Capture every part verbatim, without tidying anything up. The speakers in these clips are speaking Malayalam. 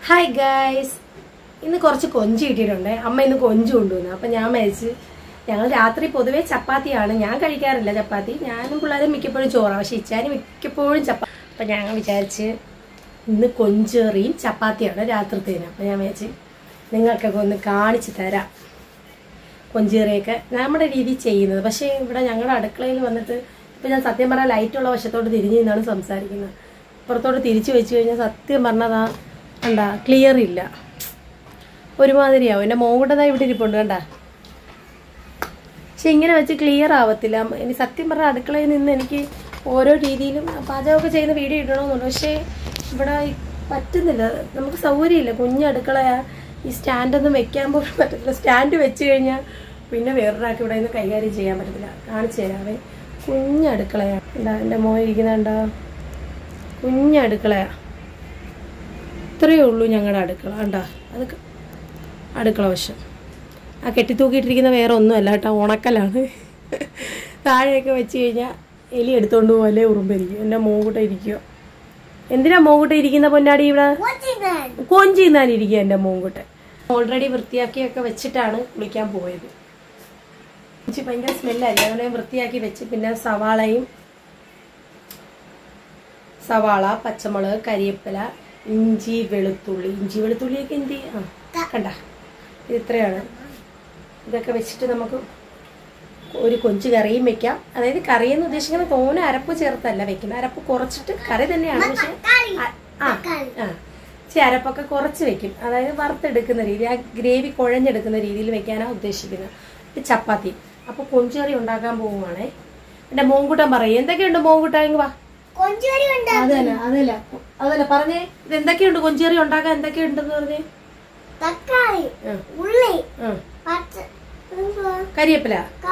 ഹായ് ഗൈസ്, ഇന്ന് കുറച്ച് കൊഞ്ച് കിട്ടിയിട്ടുണ്ട്. അമ്മ ഇന്ന് കൊഞ്ച് കൊണ്ടുവന്നു. അപ്പം ഞാൻ മേടിച്ച് ഞങ്ങൾ രാത്രി പൊതുവേ ചപ്പാത്തിയാണ്. ഞാൻ കഴിക്കാറില്ല ചപ്പാത്തി. ഞാനും പിള്ളേരും മിക്കപ്പോഴും ചോറാണ്, പക്ഷെ ഇച്ചാനും മിക്കപ്പോഴും ചപ്പാത്തി. അപ്പം ഞങ്ങൾ വിചാരിച്ച് ഇന്ന് കൊഞ്ചേറിയും ചപ്പാത്തിയാണ് രാത്രിത്തേന്. അപ്പം ഞാൻ വിചാരിച്ച് നിങ്ങൾക്കൊക്കെ ഒന്ന് കാണിച്ച് തരാം കൊഞ്ചേറിയൊക്കെ നമ്മുടെ രീതിയിൽ ചെയ്യുന്നത്. പക്ഷേ ഇവിടെ ഞങ്ങളുടെ അടുക്കളയിൽ വന്നിട്ട് ഇപ്പം ഞാൻ സത്യം പറഞ്ഞാൽ ലൈറ്റുള്ള വശത്തോട്ട് തിരിഞ്ഞ് നിന്നാണ് സംസാരിക്കുന്നത്. പുറത്തോട്ട് തിരിച്ചു വെച്ച് കഴിഞ്ഞാൽ സത്യം പറഞ്ഞതാ കണ്ടാ ക്ലിയർ ഇല്ല, ഒരുമാതിരിയാവും. എൻ്റെ മോകൂട്ടതാ ഇവിടെ ഇരിപ്പുണ്ട് കണ്ടാ. പക്ഷെ ഇങ്ങനെ വെച്ച് ക്ലിയർ ആവത്തില്ല. ഇനി സത്യം പറഞ്ഞാൽ അടുക്കളയിൽ നിന്ന് എനിക്ക് ഓരോ രീതിയിലും പാചകമൊക്കെ ചെയ്യുന്ന വീഡിയോ ഇടണമെന്നുണ്ട്. പക്ഷേ ഇവിടെ പറ്റുന്നില്ല, നമുക്ക് സൗകര്യമില്ല. കുഞ്ഞടുക്കളയാ, ഈ സ്റ്റാൻഡൊന്നും വെക്കാൻ പോലും പറ്റത്തില്ല. സ്റ്റാൻഡ് വെച്ച് കഴിഞ്ഞാൽ പിന്നെ വേറൊരാൾക്ക് ഇവിടെ നിന്ന് കൈകാര്യം ചെയ്യാൻ പറ്റത്തില്ല. കാണിച്ചു തരാവേ. കുഞ്ഞടുക്കളയാണ് എന്താ എൻ്റെ മോൻ ഇരിക്കുന്നുണ്ടോ, കുഞ്ഞടുക്കളയാ. ഇത്രയേ ഉള്ളൂ ഞങ്ങളുടെ അടുക്കള കണ്ടാ. അത് അടുക്കള വശം. ആ കെട്ടിത്തൂക്കിയിട്ടിരിക്കുന്ന വേറെ ഒന്നുമല്ല കേട്ടോ, ഉണക്കലാണ്. താഴെയൊക്കെ വെച്ച് കഴിഞ്ഞാൽ എലി എടുത്തോണ്ട് പോലെ ഉറുമ്പിരിക്കും. എൻ്റെ മോകൂട്ട ഇരിക്കുക. എന്തിനാ മോകൂട്ട ഇരിക്കുന്ന പൊന്നാടി? ഇവിടെ കൊഞ്ചി തിന്നാനിരിക്കുക എൻ്റെ മോങ്കുട്ട. ഓൾറെഡി വൃത്തിയാക്കിയൊക്കെ വെച്ചിട്ടാണ് കുളിക്കാൻ പോയത്. കൊഞ്ചി ഭയങ്കര സ്മെല്ലായിരിക്കും, അങ്ങനെ വൃത്തിയാക്കി വെച്ച് പിന്നെ സവാളയും സവാള, പച്ചമുളക്, കരിവേപ്പില, ഇഞ്ചി, വെളുത്തുള്ളി. ഇഞ്ചി വെളുത്തുള്ളിയൊക്കെ എന്ത് ആ കണ്ട, ഇത് ഇത്രയാണ്. ഇതൊക്കെ വെച്ചിട്ട് നമുക്ക് ഒരു കൊഞ്ച് കറിയും വെക്കാം. അതായത് കറിയെന്ന് ഉദ്ദേശിക്കുന്നത് തോനെ അരപ്പ് ചേർത്തല്ല വെക്കുന്നത്, അരപ്പ് കുറച്ചിട്ട് കറി തന്നെയാണ്. പക്ഷെ ആ ആ ചെ അരപ്പൊക്കെ കുറച്ച് വെക്കും, അതായത് വറുത്തെടുക്കുന്ന രീതി, ആ ഗ്രേവി കുഴഞ്ഞെടുക്കുന്ന രീതിയിൽ വെക്കാനാണ് ഉദ്ദേശിക്കുന്നത്. ചപ്പാത്തി. അപ്പോൾ കൊഞ്ച് കറി ഉണ്ടാക്കാൻ പോവുകയാണേ. എൻ്റെ മോങ്കുട്ടൻ പറയും എന്തൊക്കെയുണ്ട് മോങ്കുട്ട ഇങ്ങ് വാ. അതല്ല അതല്ല അതല്ല പറഞ്ഞേ, ഇത് എന്തൊക്കെയുണ്ട് കൊഞ്ചേറി ഉണ്ടാക്കാൻ എന്തൊക്കെയുണ്ടെന്ന് പറഞ്ഞേ? തക്കാളി, ഉള്ളി, കരിവേപ്പില,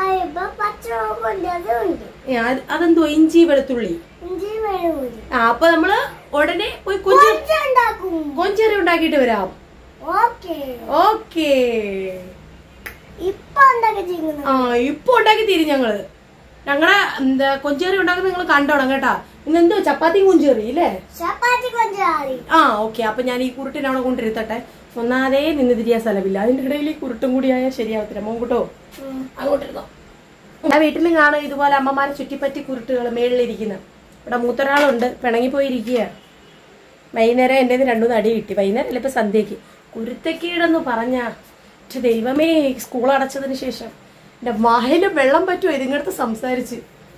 അതെന്തോ ഇഞ്ചി വെളുത്തുള്ളി. ആ അപ്പൊ നമ്മള് ഉടനെ പോയി കൊഞ്ചേറി ഉണ്ടാക്കിട്ട് വരാം. ഓക്കേ. ആ ഇപ്പൊ ഉണ്ടാക്കി തീരും ഞങ്ങള്. ഞങ്ങളെ എന്താ കൊഞ്ചേറി ഉണ്ടാക്കുന്നത് നിങ്ങൾ കണ്ടോണം കേട്ടാ. ഇന്ന് എന്തോ ചപ്പാത്തി കൊഞ്ചേറി ഇല്ലേ? ആ ഓക്കെ. അപ്പൊ ഞാൻ ഈ കുരുട്ടിനെ അവിടെ കൊണ്ടിരുത്തട്ടെ. ഒന്നാതേ നിന്ന് തിരിയാൻ സ്ഥലമില്ല, അതിന്റെ ഇടയിൽ ഈ കുരുട്ടും കൂടി ആയാൽ ശരിയാവത്തില്ല. മോങ്കുട്ടോ അങ്ങോട്ടിരുന്നോ. ആ വീട്ടിലും കാണും ഇതുപോലെ അമ്മമാരെ ചുറ്റിപ്പറ്റി കുരുട്ടുകൾ മേളിലിരിക്കുന്ന. ഇവിടെ മൂത്തൊരാളുണ്ട്, പിണങ്ങി പോയിരിക്കുക. വൈകുന്നേരം എൻ്റെ രണ്ടുമൂന്ന് അടി കിട്ടി. വൈകുന്നേരം അല്ല ഇപ്പൊ സന്ധ്യക്ക്. കുരുത്തക്കീടെന്ന് പറഞ്ഞാ ദൈവമേ, സ്കൂൾ അടച്ചതിന് ശേഷം എൻ്റെ വായില് വെള്ളം പറ്റുമോ ഇതിങ്ങടുത്ത് സംസാരിച്ച്.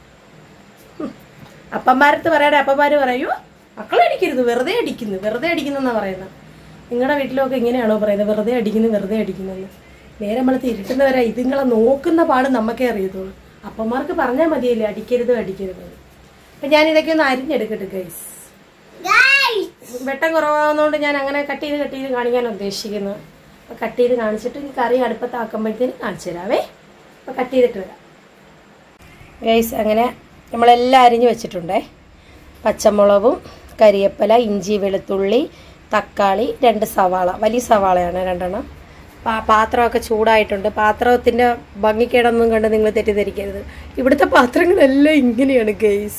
അപ്പന്മാരടുത്ത് പറയണേ, അപ്പന്മാര് പറയൂ മക്കളെ അടിക്കരുത്, വെറുതെ അടിക്കുന്നു വെറുതെ അടിക്കുന്നെന്നാ പറയുന്നത്. നിങ്ങളുടെ വീട്ടിലൊക്കെ ഇങ്ങനെയാണോ പറയുന്നത്, വെറുതെ അടിക്കുന്നു വെറുതെ അടിക്കുന്നെന്ന്? നേരെ നമ്മളത്ത് ഇരുട്ടുന്നവരാ. ഇതുങ്ങളെ നോക്കുന്ന പാട് നമുക്കേ അറിയത്തുള്ളൂ. അപ്പന്മാർക്ക് പറഞ്ഞാൽ മതിയല്ലേ അടിക്കരുത് അടിക്കരുത്. അപ്പൊ ഞാൻ ഇതൊക്കെ ഒന്ന് അരിഞ്ഞെടുക്കട്ടെ ഗൈസ്. വെട്ടം കുറവാകുന്നതുകൊണ്ട് ഞാൻ അങ്ങനെ കട്ട് ചെയ്ത് കട്ട് ചെയ്ത് കാണിക്കാൻ ഉദ്ദേശിക്കുന്നത്. അപ്പൊ കട്ട് ചെയ്ത് കാണിച്ചിട്ട് ഈ കറി അടുപ്പത്താക്കുമ്പോഴത്തേന് കാണിച്ചു തരാവേ. അപ്പൊ കട്ട് ചെയ്തിട്ട് വരാം ഗൈസ്. അങ്ങനെ നമ്മളെല്ലാം അരിഞ്ഞു വെച്ചിട്ടുണ്ടേ. പച്ചമുളകും, കരിവേപ്പില, ഇഞ്ചി, വെളുത്തുള്ളി, തക്കാളി, രണ്ട് സവാള. വലിയ സവാളയാണ് രണ്ടെണ്ണം. പാ പാത്രമൊക്കെ ചൂടായിട്ടുണ്ട്. പാത്രത്തിൻ്റെ ഭംഗിക്കേടൊന്നും കണ്ട് നിങ്ങൾ തെറ്റിദ്ധരിക്കരുത്. ഇവിടുത്തെ പാത്രങ്ങളെല്ലാം ഇങ്ങനെയാണ് ഗൈസ്.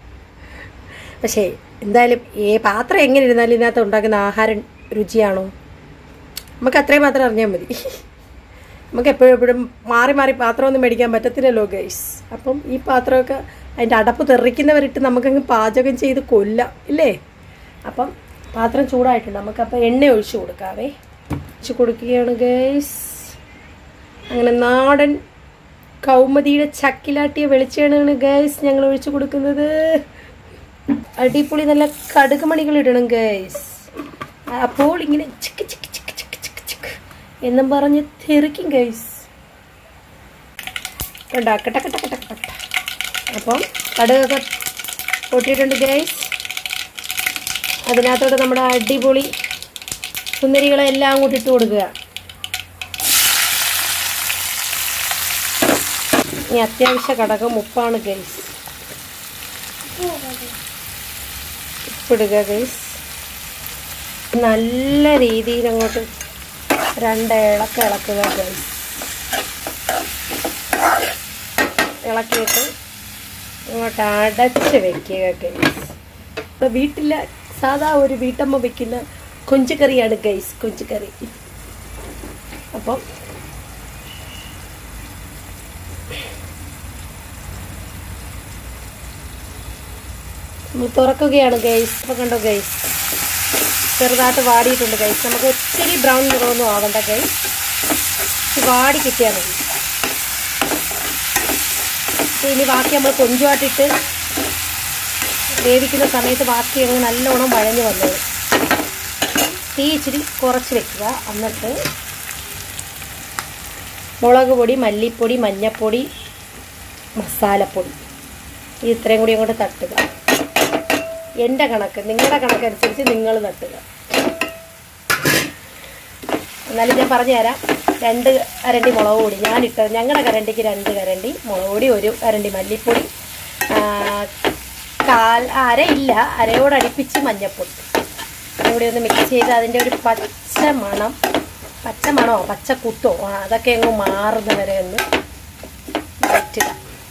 പക്ഷേ എന്തായാലും ഏ പാത്രം എങ്ങനെ ഇരുന്നാലും ഇതിനകത്ത് ഉണ്ടാക്കുന്ന ആഹാരം രുചിയാണോ, നമുക്ക് അത്രയും മാത്രം അറിഞ്ഞാൽ മതി. നമുക്ക് എപ്പോഴും എപ്പോഴും മാറി മാറി പാത്രമൊന്നും മേടിക്കാൻ പറ്റത്തില്ലല്ലോ ഗൈസ്. അപ്പം ഈ പാത്രമൊക്കെ അതിൻ്റെ അടപ്പ് തെറിക്കുന്നവരിട്ട് നമുക്കങ്ങ് പാചകം ചെയ്ത് കൊല്ലാം ഇല്ലേ. അപ്പം പാത്രം ചൂടായിട്ടുണ്ട്. നമുക്കപ്പോൾ എണ്ണ ഒഴിച്ച് കൊടുക്കാവേ. ഒഴിച്ച് കൊടുക്കുകയാണ് ഗൈസ്. അങ്ങനെ നാടൻ കൗമുദിയുടെ ചക്കിലാട്ടിയ വെളിച്ചെണ്ണയാണ് ഗൈസ് ഞങ്ങൾ ഒഴിച്ച് കൊടുക്കുന്നത്. അടിപൊളി നല്ല കടുക് മണികൾ ഇടണം ഗൈസ്. അപ്പോൾ ഇങ്ങനെ ചിക്ക് ചിക്ക് ചിക്ക് ചിക്ക് ചിക്ക് ചിക്ക് എന്നും പറഞ്ഞ് തെറിക്കും ഗൈസ്. കട്ടക്കട്ടക്കട്ടക്കട്ട. അപ്പം കടുകൊക്കെ പൊട്ടിയിട്ടുണ്ട് ഗൈസ്. അതിനകത്തോട്ട് നമ്മുടെ അടിപൊളി സുന്ദരികളെല്ലാം കൂട്ടി ഇട്ട് കൊടുക്കുക. ഇനി അത്യാവശ്യ ഘടകം ഉപ്പാണ് ഗൈസ്. ഉപ്പിടുക ഗൈസ്. നല്ല രീതിയിൽ അങ്ങോട്ട് രണ്ട് ഇളക്ക ഇളക്കുക ഗൈസ്. ഇളക്കിയിട്ട് അങ്ങോട്ട് അടച്ച് വെക്കുക ഗൈസ്. ഇപ്പം വീട്ടിലെ സാധാ ഒരു വീട്ടമ്മ വെക്കുന്ന കൊഞ്ച് കറിയാണ് ഗൈസ്, കൊഞ്ച് കറി. അപ്പം തുറക്കുകയാണ് ഗൈസ്. അപ്പം കണ്ടോ ഗൈസ്, ചെറുതായിട്ട് വാടിയിട്ടുണ്ട് ഗൈസ്. നമുക്ക് ഒത്തിരി ബ്രൗൺ നിറമൊന്നും ആവണ്ട ഗൈസ്, വാടി കിട്ടിയാൽ മതി. ഇനി ബാക്കി നമ്മൾ കൊഞ്ചുമായിട്ടിട്ട് വേവിക്കുന്ന സമയത്ത് ബാക്കി അങ്ങ് നല്ലോണം വഴഞ്ഞ് വന്നത്. തീ ഇച്ചിരി കുറച്ച് വെക്കുക. എന്നിട്ട് മുളക് പൊടി, മല്ലിപ്പൊടി, മഞ്ഞൾപ്പൊടി, മസാലപ്പൊടി ഇത് ഇത്രയും കൂടി അങ്ങോട്ട് തട്ടുക. എൻ്റെ കണക്ക്, നിങ്ങളുടെ കണക്കനുസരിച്ച് നിങ്ങൾ തട്ടുക. എന്നാലും ഞാൻ പറഞ്ഞു തരാം. രണ്ട് കരണ്ടി മുളക് പൊടി ഞാനിട്ടത്, ഞങ്ങളുടെ കരണ്ടിക്ക് രണ്ട് കരണ്ടി മുളക് പൊടി, ഒരു കരണ്ടി മല്ലിപ്പൊടി, കാൽ അര ഇല്ല അരയോടടുപ്പിച്ച് മഞ്ഞൾപ്പൊടി കൂടി ഒന്ന് മിക്സ് ചെയ്ത് അതിൻ്റെ ഒരു പച്ച മണം, പച്ച മണമോ പച്ച കുത്തോ അതൊക്കെ അങ്ങ് മാറുന്ന വരെ ഒന്ന് വഴറ്റുക.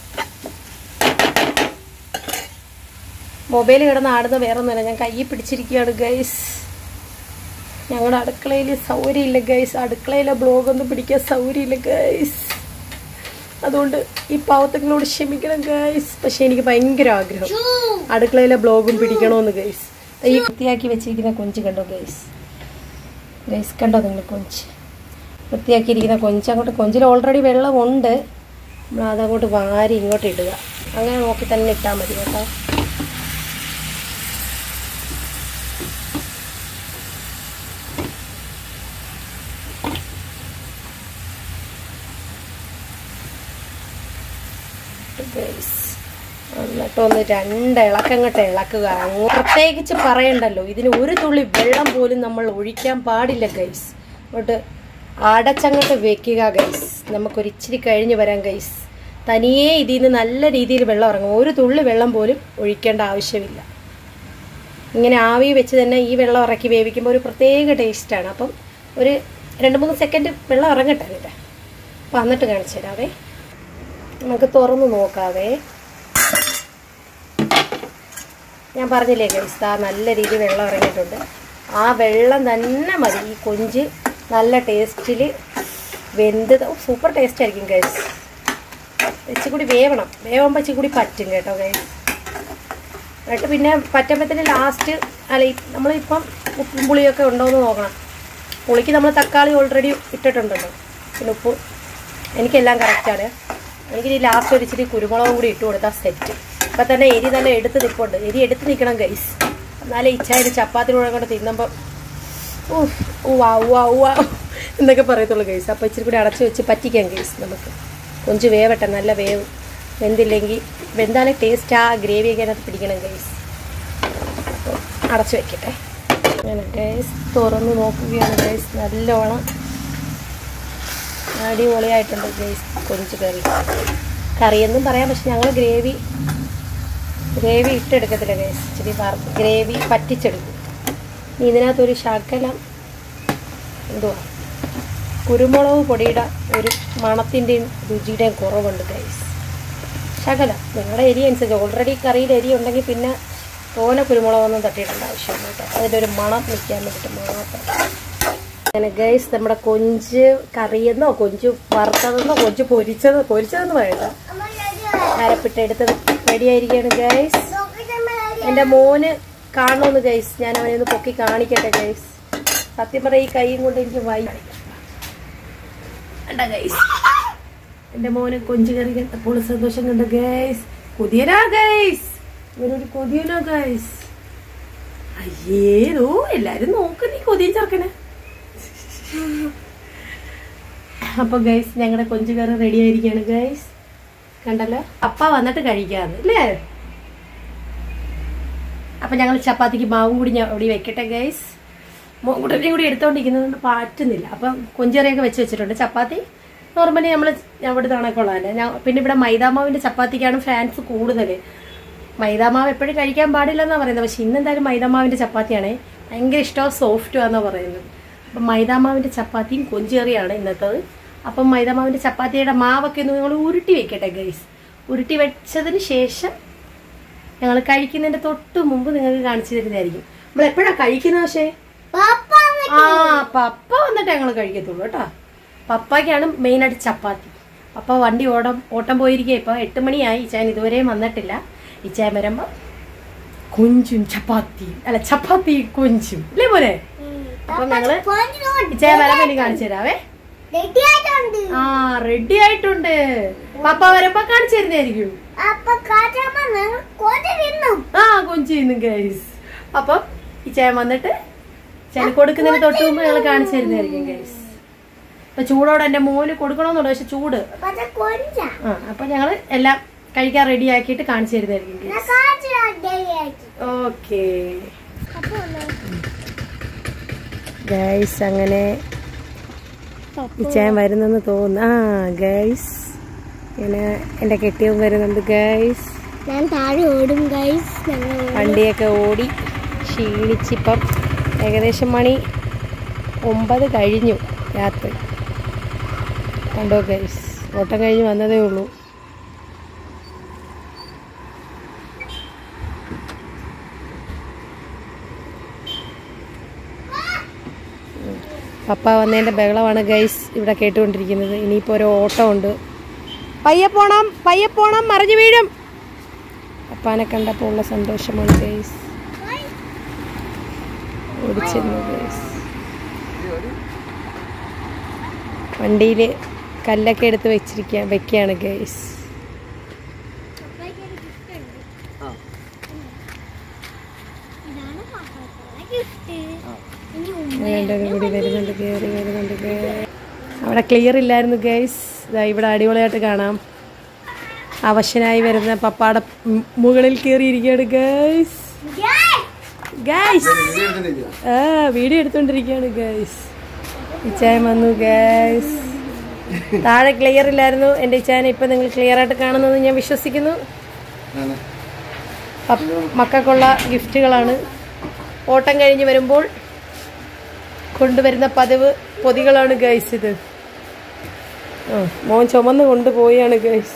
മൊബൈൽ കിടന്ന് ആടുന്ന വേറെ ഒന്നുമില്ല, ഞാൻ കയ്യിൽ പിടിച്ചിരിക്കുകയാണ് ഗൈസ്. ഞങ്ങളുടെ അടുക്കളയിൽ സൗകര്യമില്ല ഗൈസ്, അടുക്കളയിലെ ബ്ലോഗൊന്നും പിടിക്കാൻ സൗകര്യമില്ല ഗൈസ്. അതുകൊണ്ട് ഈ പാവത്തങ്ങളോട് ക്ഷമിക്കണം ഗൈസ്. പക്ഷെ എനിക്ക് ഭയങ്കര ആഗ്രഹം അടുക്കളയിലെ ബ്ലോഗും പിടിക്കണമെന്ന് ഗൈസ്. ഈ വൃത്തിയാക്കി വെച്ചിരിക്കുന്ന കൊഞ്ച് കണ്ടോ ഗൈസ്, ഗൈസ് കണ്ടോ നിങ്ങൾ കൊഞ്ച് വൃത്തിയാക്കിയിരിക്കുന്ന കൊഞ്ച്. അങ്ങോട്ട് കൊഞ്ചിൽ ഓൾറെഡി വെള്ളമുണ്ട്, അതങ്ങോട്ട് വാരി ഇങ്ങോട്ട് ഇടുക. അങ്ങനെ നോക്കി തന്നെ ഇട്ടാൽ മതി കേട്ടോ. എന്നിട്ടൊന്ന് രണ്ട് ഇളക്കങ്ങോട്ട് ഇളക്കുക. പ്രത്യേകിച്ച് പറയണ്ടല്ലോ, ഇതിന് ഒരു തുള്ളി വെള്ളം പോലും നമ്മൾ ഒഴിക്കാൻ പാടില്ല ഗൈസ്. അങ്ങോട്ട് അടച്ചങ്ങോട്ട് വെക്കുക ഗൈസ്. നമുക്കൊരിച്ചിരി കഴിഞ്ഞ് വരാം ഗൈസ്. തനിയേ ഇതിൽ നിന്ന് നല്ല രീതിയിൽ വെള്ളം ഇറങ്ങും. ഒരു തുള്ളി വെള്ളം പോലും ഒഴിക്കേണ്ട ആവശ്യമില്ല. ഇങ്ങനെ ആവി വെച്ച് തന്നെ ഈ വെള്ളം ഇറക്കി വേവിക്കുമ്പോൾ ഒരു പ്രത്യേക ടേസ്റ്റാണ്. അപ്പം ഒരു രണ്ട് മൂന്ന് സെക്കൻഡ് വെള്ളം ഇറങ്ങട്ടെ അതിൻ്റെ. അപ്പം എന്നിട്ട് കാണിച്ചു തരാവേ. നമുക്ക് തുറന്ന് നോക്കാവേ. ഞാൻ പറഞ്ഞില്ലേ ഗൈസ്, ആ നല്ല രീതിയിൽ വെള്ളം ഇറങ്ങിയിട്ടുണ്ട്. ആ വെള്ളം തന്നെ മതി ഈ കൊഞ്ച് നല്ല ടേസ്റ്റിൽ വെന്ത് സൂപ്പർ ടേസ്റ്റ് ആയിരിക്കും ഗൈസ്. ഇച്ചിരി വേവണം, വേവുമ്പോൾ ഇച്ചിരി കൂടി പറ്റും കേട്ടോ ഗൈസ്. എന്നിട്ട് പിന്നെ പറ്റുമ്പോഴത്തേന് ലാസ്റ്റ് അല്ല നമ്മളിപ്പം ഉപ്പും പുളിയൊക്കെ ഉണ്ടോ എന്ന് നോക്കണം. പുളിക്ക് നമ്മൾ തക്കാളി ഓൾറെഡി ഇട്ടിട്ടുണ്ടല്ലോ, പിന്നെ ഉപ്പ് എനിക്കെല്ലാം കറക്റ്റാണ്. എനിക്ക് ലാസ്റ്റ് ഒരു ഇച്ചിരി കുരുമുളകും കൂടി ഇട്ട് കൊടുത്താൽ സെറ്റ്. ഇപ്പം തന്നെ എരി നല്ല എടുത്ത് നിൽപ്പുണ്ട്. എരി എടുത്ത് നിൽക്കണം ഗൈസ്, എന്നാലേ ഇച്ചായ ചപ്പാത്തി കൂടെ കൊണ്ട് തിന്നുമ്പോൾ ഊവാ ഊവാ ഊവാ എന്നൊക്കെ പറയത്തുള്ളൂ ഗൈസ്. അപ്പോൾ ഇച്ചിരി കൂടി അടച്ച് വെച്ച് പറ്റിക്കാം ഗൈസ്. നമുക്ക് കൊഞ്ച് വേവട്ടെ, നല്ല വേവ്. വെന്തില്ലെങ്കിൽ വെന്താലേ ടേസ്റ്റ് ആ ഗ്രേവിയൊക്കെ അതിനകത്ത് പിടിക്കണം ഗൈസ്. അപ്പോൾ അടച്ച് വെക്കട്ടെ. അങ്ങനെ ഗൈസ് തുറന്ന് നോക്കുകയാണ് ഗൈസ്. നല്ലോണം അടിപൊളിയായിട്ടുണ്ട് ഗൈസ് കൊഞ്ച് കറി. കറിയെന്നും പറയാം, പക്ഷെ ഞങ്ങൾ ഗ്രേവി ഗ്രേവി ഇട്ടെടുക്കത്തില്ല ഗൈസ്. ഇച്ചിരി ഗ്രേവി പറ്റിച്ചെടുക്കും. ഇതിനകത്തൊരു ശകലം എന്തുവാ കുരുമുളക് പൊടിയുടെ ഒരു മണത്തിൻ്റെയും രുചിയുടെയും കുറവുണ്ട് ഗൈസ്. ശകലം നിങ്ങളുടെ എരി അനുസരിച്ച്. ഓൾറെഡി കറിയിൽ എരി ഉണ്ടെങ്കിൽ പിന്നെ തോന കുരുമുളകൊന്നും തട്ടിയിടേണ്ട ആവശ്യമില്ല കേട്ടോ. അതിൻ്റെ ഒരു മണം നിൽക്കാൻ വേണ്ടിയിട്ട് മാത്രം. അങ്ങനെ ഗൈസ് നമ്മുടെ കൊഞ്ച് കറിയെന്നോ കൊഞ്ച് വറുത്തതെന്നോ കൊഞ്ച് പൊരിച്ചത് പൊരിച്ചതെന്ന് പറയണ്ട അരപ്പിട്ടെടുത്തത് റെഡിയായിരിക്കുകയാണ് ഗൈസ്. എൻ്റെ മോന് കാണണമെന്ന് ഗൈസ്, ഞാൻ അവനെ ഒന്ന് പൊക്കി കാണിക്കട്ടെ ഗൈസ്. സത്യം പറയാം ഈ കൈയും കൊണ്ട് എനിക്ക് വായി കണ്ട ഗൈസ്. എൻ്റെ മോന് കൊഞ്ച് കറി കണ്ടപ്പോൾ സന്തോഷം കണ്ട ഗൈസ്. കൊതിയനാ ഗൈസ്, ഇവനൊരു കൊതിയനാ ഗൈസ്. അയ്യേതോ എല്ലാരും നോക്ക് നീ കൊതിയൻ ചേർക്കണേ. അപ്പൊ ഗൈസ് ഞങ്ങളുടെ കൊഞ്ച് കറി റെഡി ആയിരിക്കുകയാണ് ഗൈസ്. കണ്ടല്ലോ, അപ്പ വന്നിട്ട് കഴിക്കാന്ന് അല്ലേ. അപ്പൊ ഞങ്ങൾ ചപ്പാത്തിക്ക് മാവും കൂടി ഞാൻ അവിടെ വെക്കട്ടെ ഗൈസ്. മോങ്കുട്ടനെ കൂടി എടുത്തോണ്ടിരിക്കുന്നതുകൊണ്ട് പാറ്റുന്നില്ല. അപ്പം കൊഞ്ചറിയൊക്കെ വെച്ച് വെച്ചിട്ടുണ്ട്. ചപ്പാത്തി നോർമലി നമ്മൾ ഇവിടെ തണക്കുള്ളതല്ലേ. ഞാൻ പിന്നെ ഇവിടെ മൈദാമാവിന്റെ ചപ്പാത്തിക്കാണ് ഫാൻസ് കൂടുതൽ. മൈദാമാവ് എപ്പോഴും കഴിക്കാൻ പാടില്ലെന്നാണ് പറയുന്നത്, പക്ഷെ ഇന്നെന്തായാലും മൈദാമാവിന്റെ ചപ്പാത്തിയാണേ ഭയങ്കര ഇഷ്ടമാണ്, സോഫ്റ്റുമാണെന്നാണ് പറയുന്നത്. അപ്പം മൈദാമാവിൻ്റെ ചപ്പാത്തിയും കൊഞ്ചേറിയാണ് ഇന്നത്തത്. അപ്പം മൈദാമാവിൻ്റെ ചപ്പാത്തിയുടെ മാവൊക്കെ ഒന്ന് നിങ്ങൾ ഉരുട്ടി വെക്കട്ടെ ഗൈസ്. ഉരുട്ടി വെച്ചതിന് ശേഷം ഞങ്ങൾ കഴിക്കുന്നതിൻ്റെ തൊട്ട് മുമ്പ് നിങ്ങൾക്ക് കാണിച്ചു തരുന്നതായിരിക്കും. നമ്മൾ എപ്പോഴാണ് കഴിക്കുന്നത്? പക്ഷേ ആ പപ്പ വന്നിട്ട് ഞങ്ങൾ കഴിക്കത്തുള്ളൂ കേട്ടോ. പപ്പയ്ക്കാണ് മെയിനായിട്ട് ചപ്പാത്തി. പപ്പ വണ്ടി ഓടം ഓട്ടം പോയിരിക്കുക. ഇപ്പൊ എട്ട് മണിയായി. ഇച്ചാൻ ഇതുവരെയും വന്നിട്ടില്ല. ഇച്ചാൻ വരുമ്പോ കൊഞ്ചും ചപ്പാത്തി അല്ല ചപ്പാത്തി കൊഞ്ചും അല്ലേ പോലെ. അപ്പൊ ഞങ്ങള് ഇച്ചാൻ വരുമ്പോ എനിക്ക് കാണിച്ചു തരാവേ. ആ റെഡി ആയിട്ടുണ്ട്. പപ്പ വരുമ്പോ കാണിച്ചു തരുന്നതായിരിക്കും. ആ കൊഞ്ച് തിന്നും ഗൈസ്. അപ്പം ഇച്ചാൻ വന്നിട്ട് ചാൻ കൊടുക്കുന്നതിന് തൊട്ട് മുമ്പ് ഞങ്ങൾ കാണിച്ചു തരുന്നതായിരിക്കും ഗൈസ്. ഇപ്പൊ ചൂടോടെ എന്റെ മോന് കൊടുക്കണമെന്നുണ്ട്. പക്ഷെ ചൂട് ആ അപ്പൊ ഞങ്ങള് എല്ലാം കഴിക്കാൻ റെഡി ആക്കിയിട്ട് കാണിച്ചു തരുന്നതായിരിക്കും. Okay guys. അങ്ങനെ ഇച്ചാൻ വരുന്നെന്ന് തോന്നുന്നു. ആ ഗൈസ് ഇങ്ങനെ എന്റെ കെട്ടിയവും വരുന്നുണ്ട് ഗൈസ്. ഞാൻ താഴെ ഓടും ഗൈസ്. വണ്ടിയൊക്കെ ഓടി ക്ഷീണിച്ചിപ്പം ഏകദേശം മണി ഒമ്പത് കഴിഞ്ഞു രാത്രി. കണ്ടോ ഗൈസ്, ഓട്ടം കഴിഞ്ഞ് വന്നതേ ഉള്ളൂ. പപ്പ വന്നതിൻ്റെ ബഹളമാണ് ഗൈസ് ഇവിടെ കേട്ടുകൊണ്ടിരിക്കുന്നത്. ഇനിയിപ്പോൾ ഒരു ഓട്ടം ഉണ്ട്. പയ്യെ പോണം പയ്യെ പോണം മറിഞ്ഞു വീഴും. പപ്പാനെ കണ്ടപ്പോൾ ഉള്ള സന്തോഷമാണ് ഗൈസ്. ഓടിച്ചിരുന്നു ഗൈസ്. വണ്ടിയിൽ കല്ലൊക്കെ എടുത്ത് വെച്ചിരിക്കുക വെക്കുകയാണ് ഗൈസ്. കൂടി വരുന്നുണ്ട് കയറി വരുന്നുണ്ട്. അവിടെ ക്ലിയർ ഇല്ലായിരുന്നു ഗൈസ്. ഇവിടെ അടിപൊളിയായിട്ട് കാണാം. അവശനായി വരുന്ന പപ്പാടെ മുകളിൽ കയറിയിരിക്കുകയാണ് ഗൈസ്. ഗൈസ് ആ വീഡിയോ എടുത്തോണ്ടിരിക്കുകയാണ് ഗൈസ്. ഇച്ചായൻ വന്നു ഗൈസ്. താഴെ ക്ലിയർ ഇല്ലായിരുന്നു. എൻ്റെ ഇച്ചായനെ ഇപ്പം നിങ്ങൾ ക്ലിയർ ആയിട്ട് കാണുന്നെന്ന് ഞാൻ വിശ്വസിക്കുന്നു. മക്കൾക്കുള്ള ഗിഫ്റ്റുകളാണ്. ഓട്ടം കഴിഞ്ഞ് വരുമ്പോൾ കൊണ്ടുവരുന്ന പതിവ് പൊതികളാണ് ഗൈസ് ഇത്. ആ മോൻ ചുമന്ന് കൊണ്ടുപോയാണ് ഗൈസ്.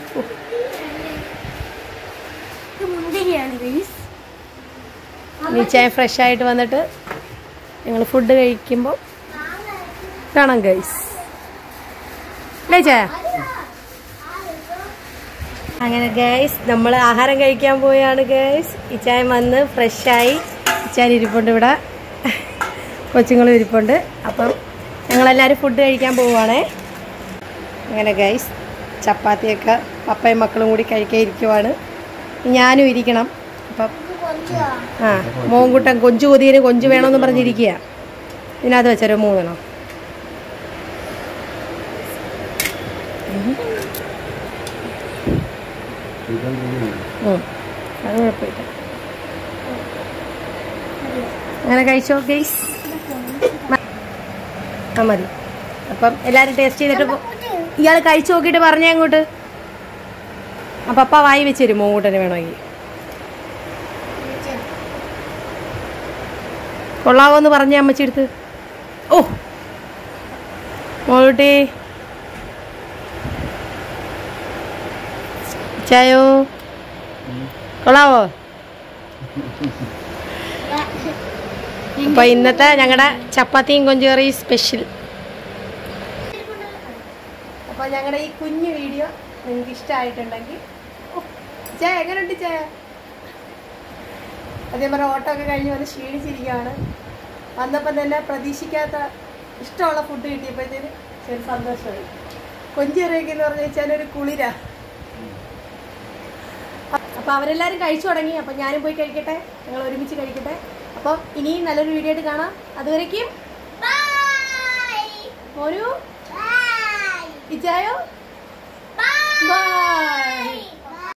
നീച്ചായ ഫ്രഷ് ആയിട്ട് വന്നിട്ട് ഞങ്ങൾ ഫുഡ് കഴിക്കുമ്പോൾ കാണാം ഗൈസ്. അല്ലേ ചായ? അങ്ങനെ ഗൈസ് നമ്മൾ ആഹാരം കഴിക്കാൻ പോയാണ് ഗൈസ്. ഇച്ചായൻ വന്ന് ഫ്രഷായി. ഇച്ചായൻ ഇരിപ്പുണ്ട് ഇവിടെ, കൊച്ചുങ്ങളും ഇരിപ്പുണ്ട്. അപ്പം ഞങ്ങളെല്ലാവരും ഫുഡ് കഴിക്കാൻ പോവുകയാണേ. അങ്ങനെ ഗൈസ് ചപ്പാത്തിയൊക്കെ പപ്പയും മക്കളും കൂടി കഴിക്കാൻ ഇരിക്കുവാണ്. ഞാനും ഇരിക്കണം. അപ്പം ആ മോൻകുട്ടൻ കൊഞ്ചു കൊതിയന് കൊഞ്ചു വേണമെന്ന് പറഞ്ഞിരിക്കുക. ഇതിനകത്ത് വെച്ചാലോ മൂന്നെണ്ണം. അത് കുഴപ്പമില്ല. അങ്ങനെ കഴിച്ചോ ഗൈസ്. ആ മതി. അപ്പം എല്ലാവരും ടേസ്റ്റ് ചെയ്തിട്ട് ഇയാൾ കഴിച്ചു നോക്കിയിട്ട് പറഞ്ഞേ അങ്ങോട്ട്. അപ്പം അപ്പ വായി വെച്ച് തരും മോങ്കൂട്ടന് വേണമെങ്കിൽ. കൊള്ളാവോന്ന് പറഞ്ഞേ അമ്മച്ചെടുത്ത്. ഓ മോളൂട്ടി ചായോ കൊള്ളാവോ? അപ്പൊ ഇന്നത്തെ ഞങ്ങളുടെ ചപ്പാത്തിയും കൊഞ്ചുകറി സ്പെഷ്യൽ. അപ്പോൾ ഞങ്ങളുടെ ഈ കുഞ്ഞു വീഡിയോ നിങ്ങൾക്ക് ഇഷ്ടമായിട്ടുണ്ടെങ്കിൽ ചായ എങ്ങനെയുണ്ട് ചായ? അതേപോലെ ഓട്ടോ ഒക്കെ കഴിഞ്ഞ് വന്ന് ക്ഷീണിച്ചിരിക്കുകയാണ്. വന്നപ്പം തന്നെ പ്രതീക്ഷിക്കാത്ത ഇഷ്ടമുള്ള ഫുഡ് കിട്ടിയപ്പോഴത്തേന് ചെറിയ സന്തോഷമായി. കൊഞ്ചുകറിയൊക്കെ എന്ന് പറഞ്ഞു വെച്ചാൽ ഒരു കുളിരാ. അപ്പോൾ അവരെല്ലാവരും കഴിച്ചു തുടങ്ങി. അപ്പം ഞാനും പോയി കഴിക്കട്ടെ, ഞങ്ങൾ ഒരുമിച്ച് കഴിക്കട്ടെ. അപ്പം ഇനിയും നല്ലൊരു വീഡിയോ ആയിട്ട് കാണാം. അതുവരേക്കും മോനു ഇച്ചായോ